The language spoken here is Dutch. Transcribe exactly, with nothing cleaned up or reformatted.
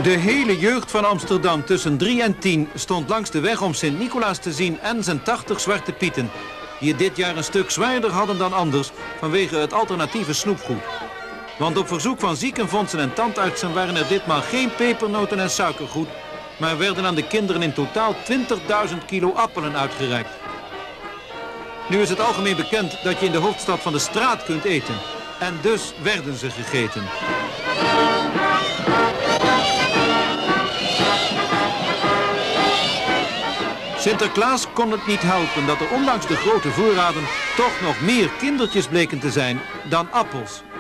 De hele jeugd van Amsterdam tussen drie en tien stond langs de weg om Sint-Nicolaas te zien en zijn tachtig Zwarte Pieten, die het dit jaar een stuk zwaarder hadden dan anders vanwege het alternatieve snoepgoed. Want op verzoek van ziekenfondsen en tandartsen waren er ditmaal geen pepernoten en suikergoed, maar werden aan de kinderen in totaal twintigduizend kilo appelen uitgereikt. Nu is het algemeen bekend dat je in de hoofdstad van de straat kunt eten. En dus werden ze gegeten. Sinterklaas kon het niet helpen dat er ondanks de grote voorraden toch nog meer kindertjes bleken te zijn dan appels.